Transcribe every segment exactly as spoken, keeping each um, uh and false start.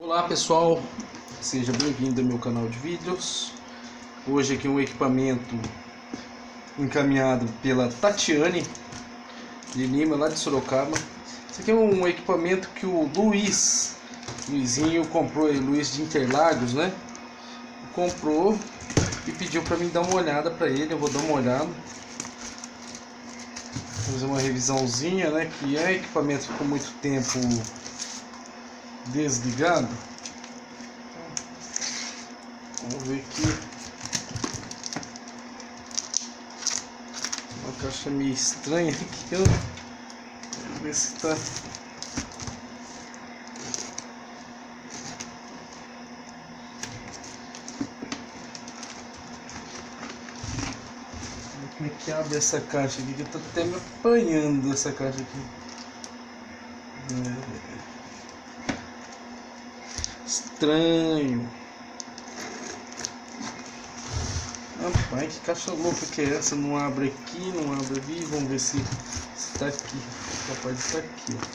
Olá pessoal, seja bem-vindo ao meu canal de vídeos. Hoje aqui um equipamento encaminhado pela Tatiane de Lima, lá de Sorocaba. Esse aqui é um equipamento que o Luiz, Luizinho comprou, aí, Luiz de Interlagos, né? Comprou e pediu para mim dar uma olhada para ele. Eu vou dar uma olhada, fazer uma revisãozinha, né? Que é equipamento que ficou muito tempo desligado. Vamos ver aqui. Uma caixa meio estranha aqui. Vamos ver se tá. Como é que abre essa caixa aqui? Que eu tô até me apanhando dessa caixa aqui. É. Estranho. Rapaz, que caixa louca que é essa? Não abre aqui, não abre ali. Vamos ver se, se tá aqui. Capaz de estar aqui, ó.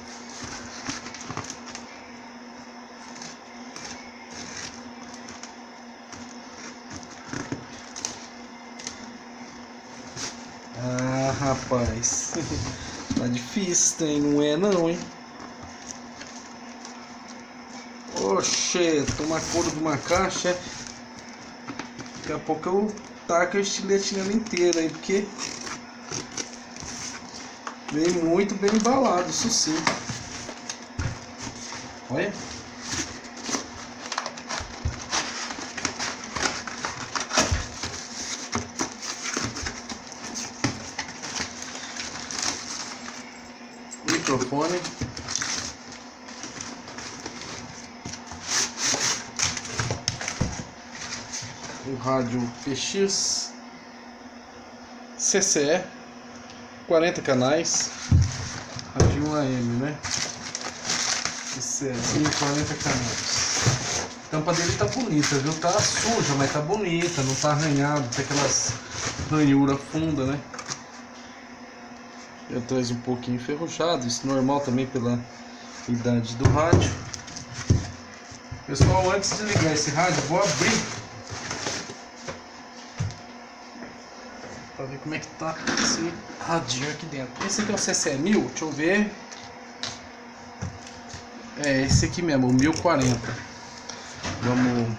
Ah, rapaz. Tá difícil, hein? Não é não, hein? Oxê, toma cor de uma caixa. Daqui a pouco eu taco a estilete nela inteira aí, porque vem muito bem embalado, isso sim. Olha. Microfone. O rádio P X C C E, quarenta canais, rádio A M, né? C C E, quarenta canais. A tampa dele tá bonita, viu? Tá suja, mas tá bonita, não tá arranhado, tem aquelas ranhuras fundas, né? E atrás um pouquinho enferrujado, isso normal também pela idade do rádio. Pessoal, antes de ligar esse rádio, vou abrir para ver como é que tá esse radinho aqui dentro. Esse aqui é o C C E mil, deixa eu ver. É esse aqui mesmo, o mil e quarenta. Vamos.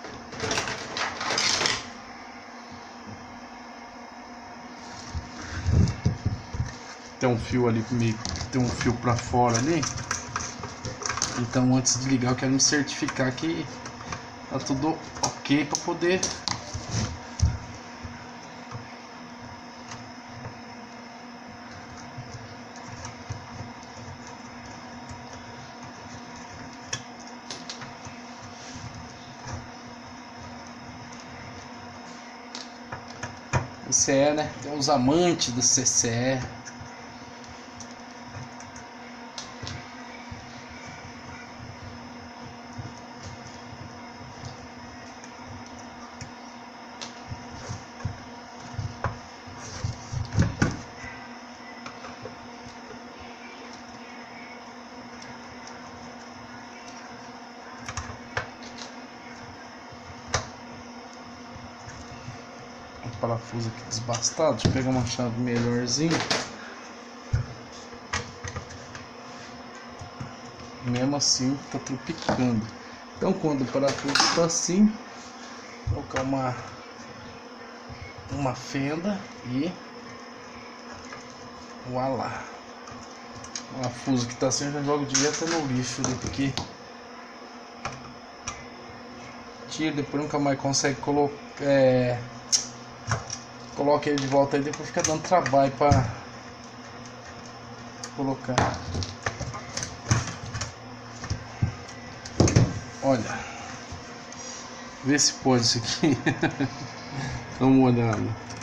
Tem um fio ali comigo, tem um fio para fora ali. Então antes de ligar eu quero me certificar que tá tudo ok para poder C C E, né? Tem os amantes do C C E. Parafuso aqui desbastado. Deixa eu pegar uma chave melhorzinha. Mesmo assim tá tropicando. Então quando o parafuso está assim, vou colocar uma uma fenda e voilá. O parafuso que tá assim eu já jogo direto no lixo, né? Porque tira, depois nunca mais consegue colocar. É... Coloca ele de volta aí, depois fica dando trabalho para colocar. Olha, vê se pode isso aqui. Dá uma olhada.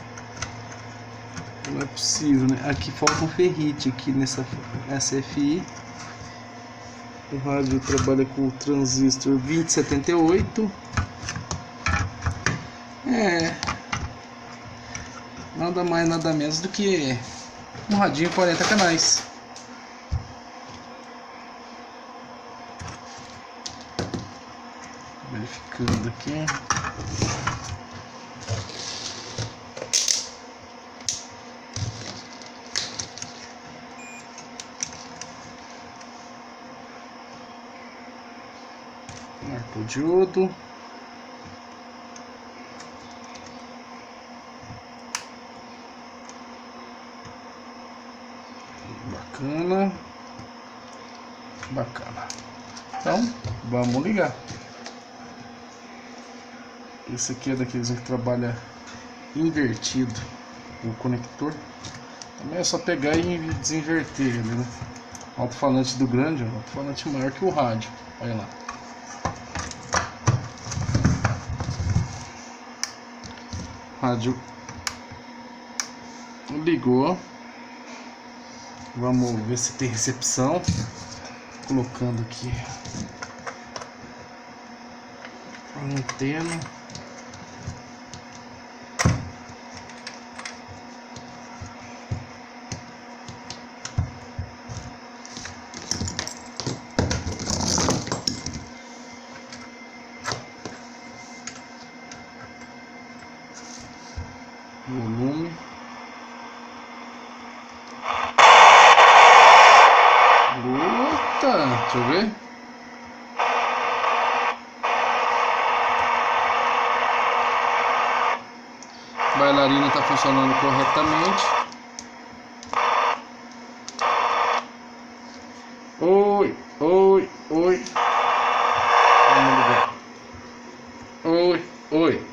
Não é possível, né? Aqui falta um ferrite aqui nessa S F I. O rádio trabalha com o transistor vinte setenta e oito. É. Nada mais, nada menos do que um radinho quarenta canais. Verificando aqui. Marco diodo. Bacana. Bacana. Então, vamos ligar. Esse aqui é daqueles que trabalha invertido o conector. Também é só pegar e desinverter ele, né? Alto-falante do grande, ó, alto-falante maior que o rádio. Olha lá. Rádio ligou. Vamos ver se tem recepção. Colocando aqui a antena. Volume. Eita, deixa eu ver. A bailarina está funcionando corretamente. Oi, oi, oi. Vamos ligar. Oi, oi.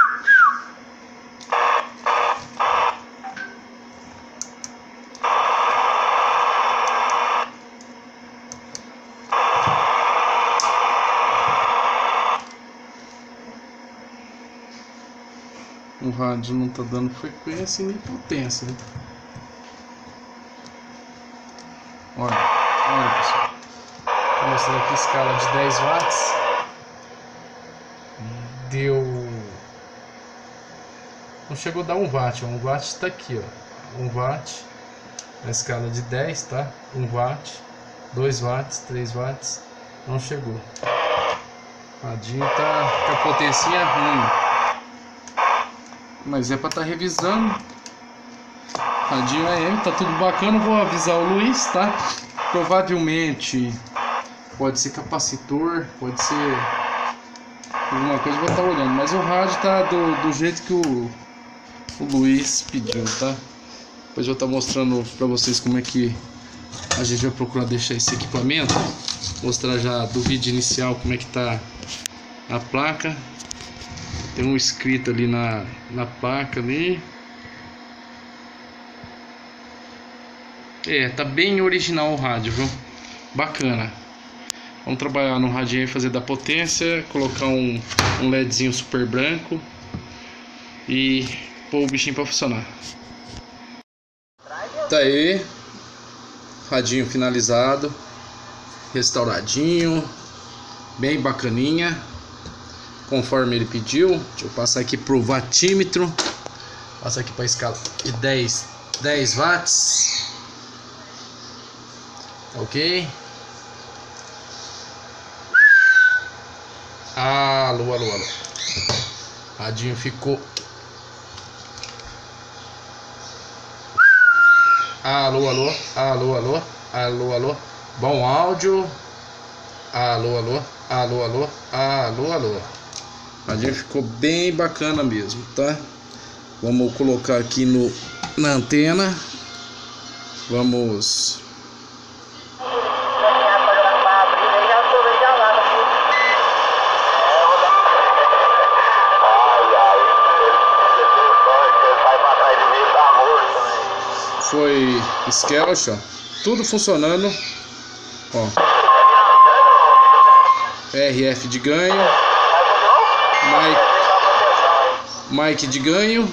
O rádio não está dando frequência nem potência, né? Olha, olha pessoal. Estou mostrando aqui a escala de dez watts. Deu. Não chegou a dar um watt, um watt está aqui, ó. um watt. Na escala de dez, tá? um watt, dois watts, três watts. Não chegou. O radinho tá com a potência ruim. Mas é para estar tá revisando. Radinho A M, tá tudo bacana. Vou avisar o Luiz, tá? Provavelmente pode ser capacitor, pode ser alguma coisa, vou estar tá olhando. Mas o rádio tá do, do jeito que o, o Luiz pediu, tá? Depois eu vou estar tá mostrando para vocês como é que a gente vai procurar deixar esse equipamento. Mostrar já do vídeo inicial como é que tá a placa. Tem um escrito ali na, na placa ali. É, tá bem original o rádio, viu? Bacana. Vamos trabalhar no radinho e fazer da potência. Colocar um, um LEDzinho super branco. E pôr o bichinho pra funcionar. Tá aí. Radinho finalizado. Restauradinho. Bem bacaninha. Conforme ele pediu. Deixa eu passar aqui pro watímetro. Passar aqui para a escala de dez, dez watts. Ok. Alô, alô, alô. Radinho ficou. Alô, alô, alô, alô, alô, alô. Bom áudio. Alô, alô, alô, alô, alô, alô. A radinho ficou bem bacana mesmo, tá? Vamos colocar aqui no, na antena. Vamos. Foi Skelch, ó. Tudo funcionando. Ó. R F de ganho. Mic, mic de ganho.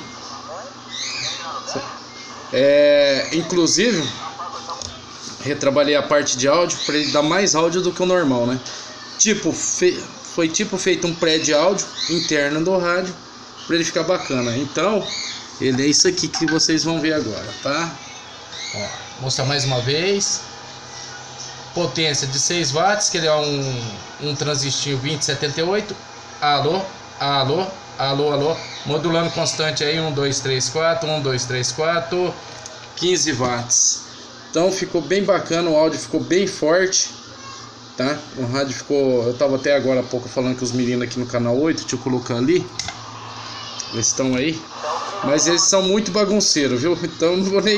É, inclusive retrabalhei a parte de áudio para ele dar mais áudio do que o normal, né? Tipo, fe, foi tipo feito um pré de áudio interno do rádio para ele ficar bacana. Então, ele é isso aqui que vocês vão ver agora, tá? Ó, mostrar mais uma vez. Potência de seis watts, que ele é um, um transistor vinte setenta e oito. alô, alô, alô, alô. Modulando constante aí, um, dois, três, quatro, um, dois, três, quatro, quinze watts. Então ficou bem bacana, o áudio ficou bem forte, tá? O rádio ficou... Eu tava até agora há pouco falando que os meninos aqui no canal oito, deixa eu colocar ali. Eles estão aí. Mas eles são muito bagunceiros, viu? Então não vou nem...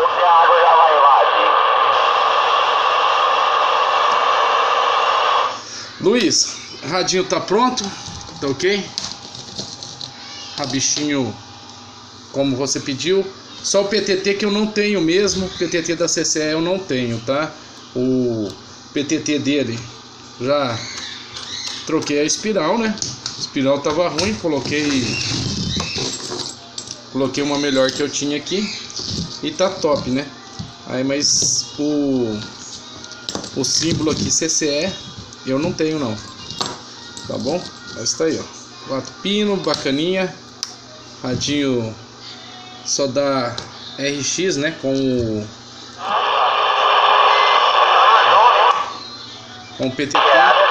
Luiz, radinho tá pronto, tá ok? Rabichinho como você pediu. Só o P T T que eu não tenho mesmo, P T T da C C E eu não tenho, tá? O P T T dele já troquei a espiral, né? A espiral tava ruim, coloquei coloquei uma melhor que eu tinha aqui e tá top, né? Aí, mas o o símbolo aqui C C E eu não tenho não, tá bom? Mas tá aí, ó, quatro pino, bacaninha, radinho só da R X, né, com o com o P T T.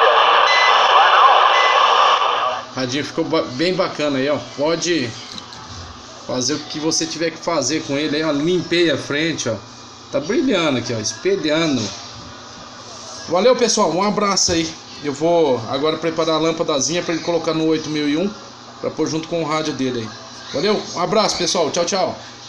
Radinho ficou bem bacana aí, ó, pode fazer o que você tiver que fazer com ele aí, ó. Limpei a frente, ó, tá brilhando aqui, ó, espelhando. Valeu, pessoal, um abraço aí. Eu vou agora preparar a lâmpadazinha para ele colocar no oito mil e um para pôr junto com o rádio dele aí. Valeu, um abraço, pessoal, tchau, tchau.